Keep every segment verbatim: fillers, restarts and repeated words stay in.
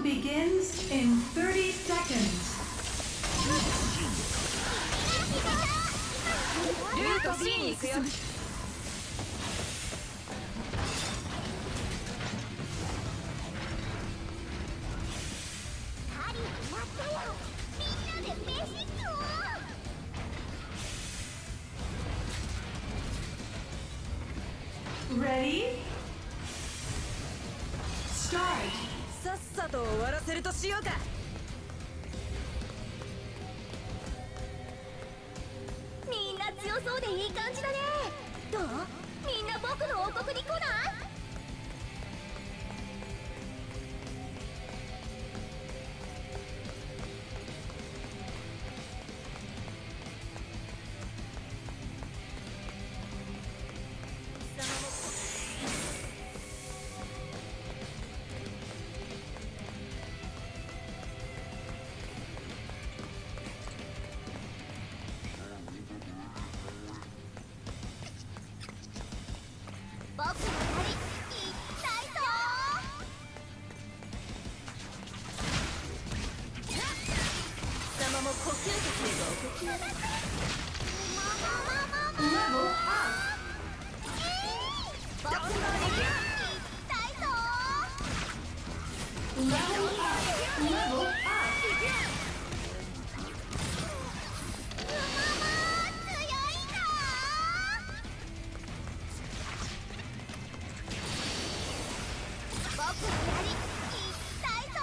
Battle begins in thirty seconds. ルート C に行くよ。 Ready? Start. さっさと終わらせるとしようか。 みんな強そうでいい感じだね。どう？みんな僕の王国に来ない？僕のやり行きたいぞ。 貴様も呼吸とすればお呼吸。 Level up. 僕のやり行きたいぞ。 Level up. Level up. 強いな。僕のやり行きたいぞ。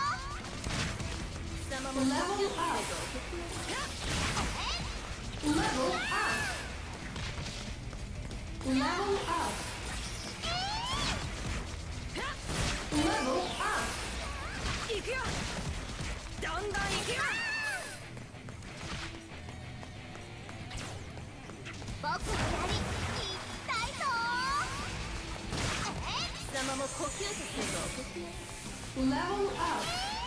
貴様も呼吸とすればお呼吸。 Level up. Level up. Level up. 行くよ。どんどん行くよ。 僕のやり行きたいぞ。 貴様も呼吸とすればお呼吸。 Level up.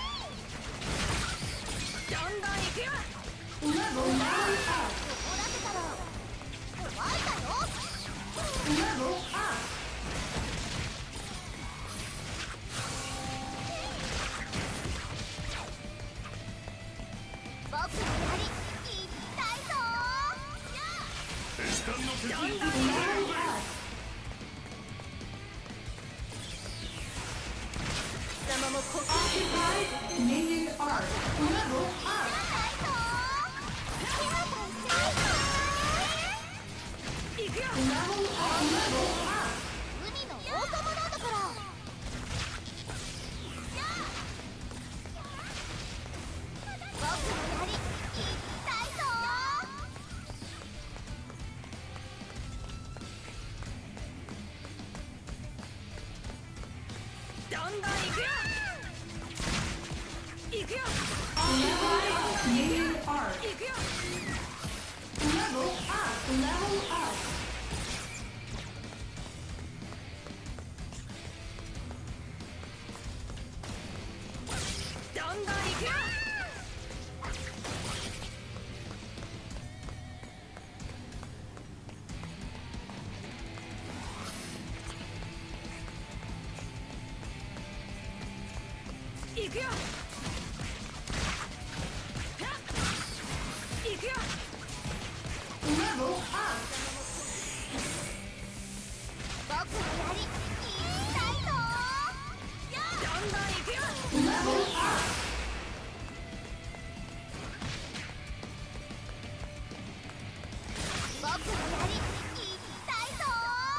どんどん行くよ。 Level up. 怒らせたら怖いだよ。 Level up. 僕のやり行きたいぞ。 どんどん行くよ。 Level up. 貴様も呼吸。 Occupied Minion Arc. Level up. 行くよ。 Level up. Level up. 海の王様なんだから。僕のやり行きたいぞ。 どんどん行くよ。行くよ。 Occupied Minion Arc. 行くよ。 Level up. Level up. どんどん行くよ。 行くよ。行くよ。 Level up. 僕のやり行きたいぞ。 どんどん行くよ。 Level up. 僕のやり行きたいぞ。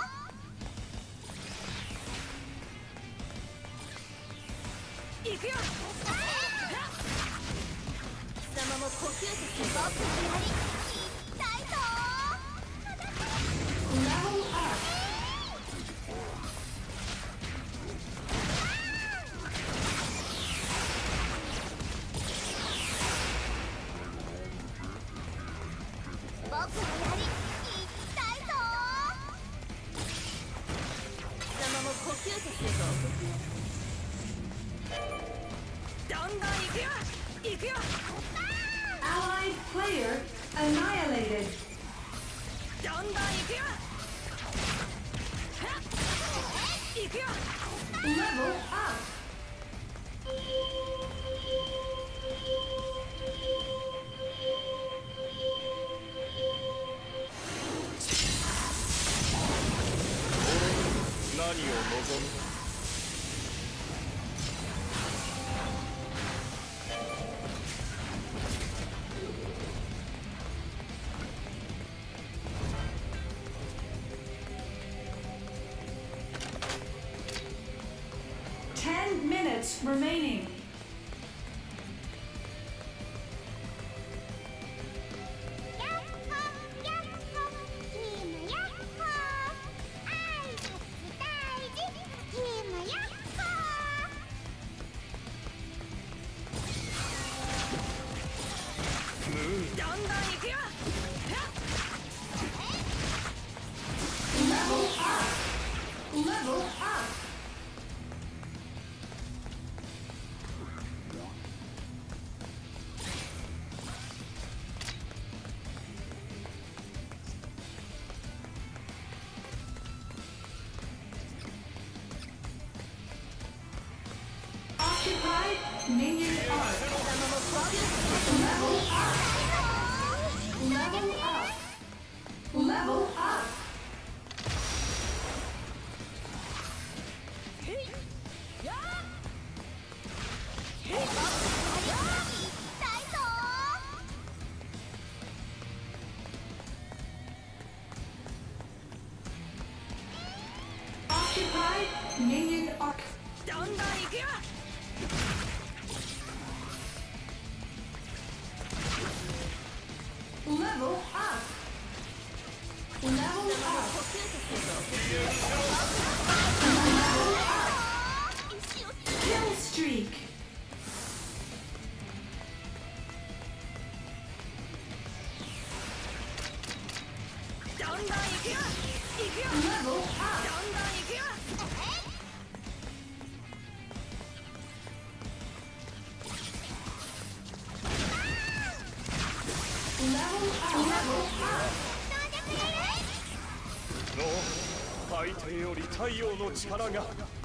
行くよ。貴様も呼吸とすれば。 僕のやり行きたいぞ。 Level up. 僕のやり行きたいぞ。 貴様も呼吸とすればお呼吸。どんどん行くよ。行くよ。 Allied player annihilated. どんどん行くよ。行くよ。 Level up. minutes remaining. Level up! Level up! Occupied minion arc. Level up! Level up! Level up! Occupied minion arc. Level up! Level up! Level up! Kill streak! Level up! Level up! Level up! の海底より太陽の力が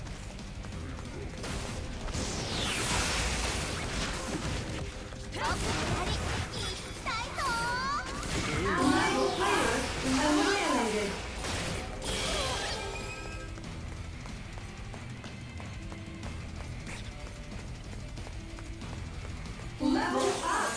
Level player annihilated. Level up.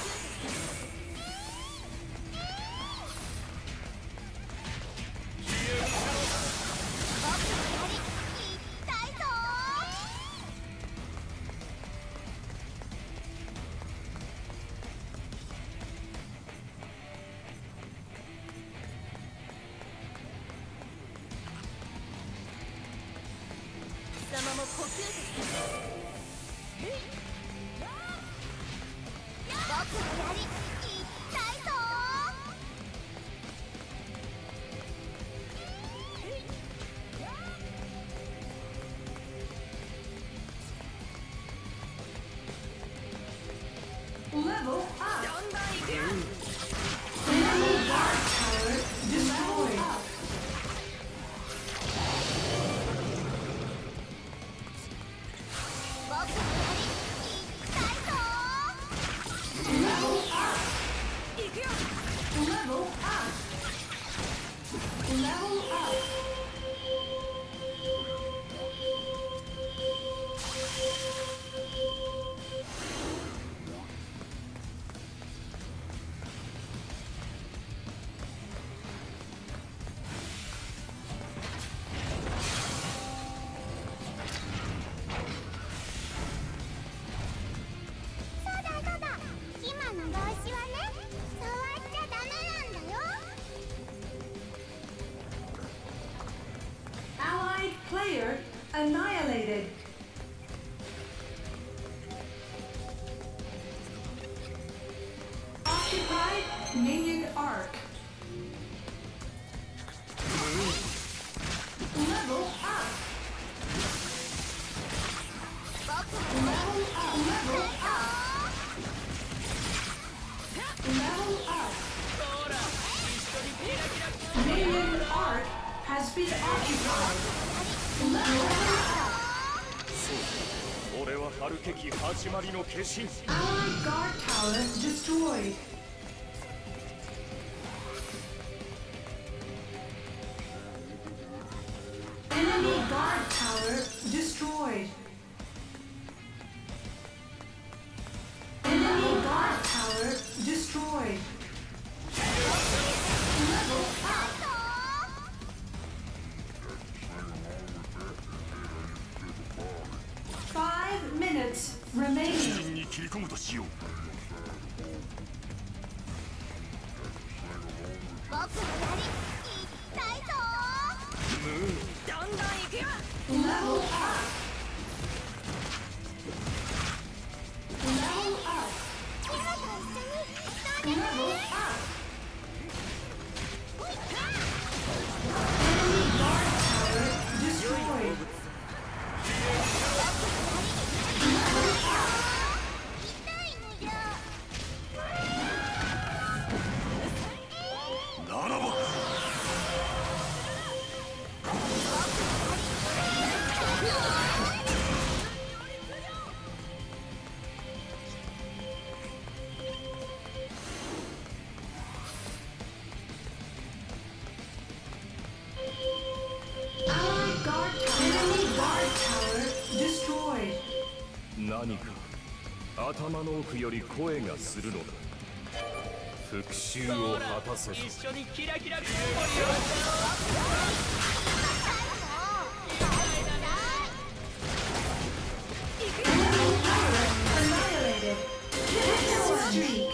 Level up. Enemy guard tower destroyed. Level up. Level up. Level up. Allied player annihilated. Occupied minion arc. Level up. Level up. Level up. Level up. Minion arc has been occupied. Level up. 俺はハルケキ始まりの化身 Allied guard tower destroyed. Enemy guard tower destroyed. Enemy guard tower destroyed. Level up. Five minutes. り込むとしよう。 僕の槍痛いぞどんどん行くよ。 Level up. Level up. キャラと一緒に Level up. Enemy guard tower destroyed. Level up. 痛いのよならば何か頭の奥より声がするのだ。復讐を果たせと。 一緒にキラキラコウモリを。 Annihilated. Kill streak.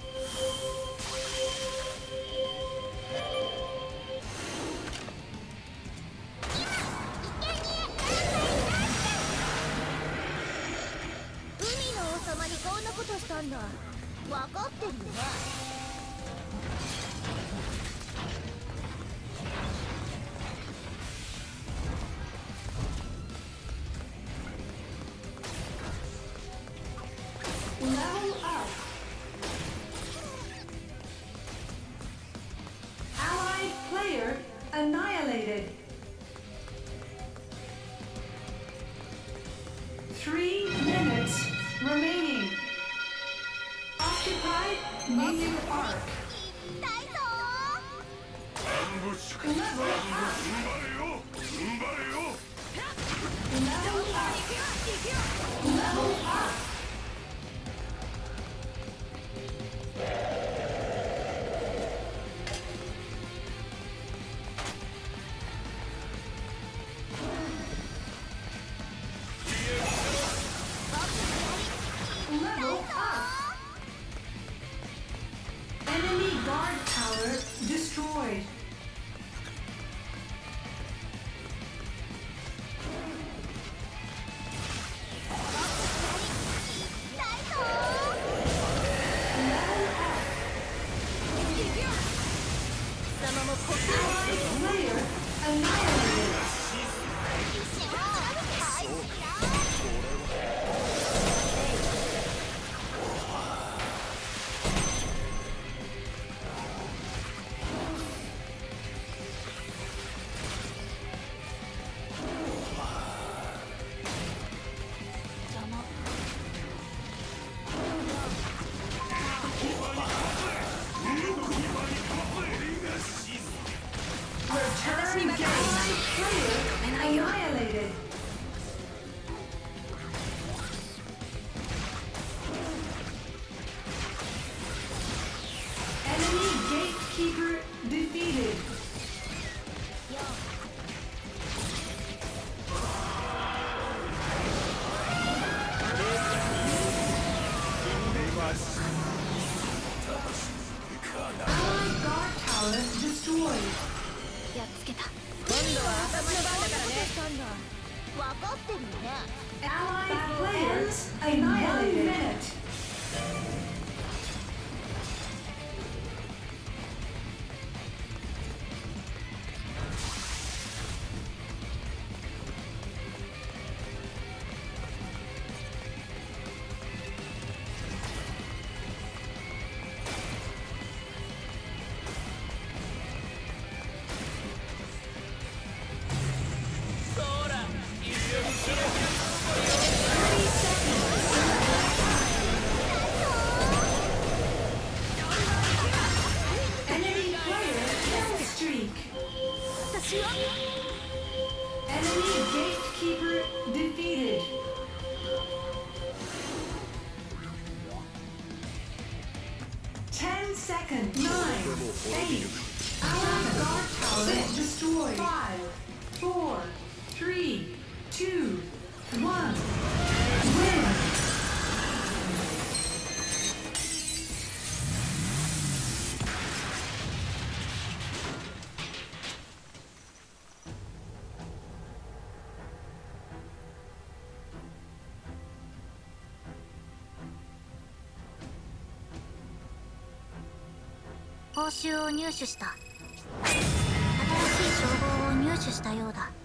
海の王様にこんなことしたんだ。分かってるよね。 Level up. Allied player annihilated. Three minutes remaining. Occupied native arc. 痛いぞアンブッシュか。 Level 踏ん up. 張れよ踏ん張れよ。 Level up. Level up. Level up. Enemy guard tower destroyed. Allied player annihilated. 邪魔。 Return game. Player annihilated. Enemy gatekeeper defeated. Allied guard tower destroyed. やっつけた。今度は私の番だからね。したんだ。分かってるよね。 Allied players annihilated. One minute. Enemy player kill streak. 私は Enemy gatekeeper defeated. Ten seconds. Nine. Eight. Allied guard tower destroyed. Five, four, three, two, one. Win. 報酬を入手した。新しい称号を入手したようだ。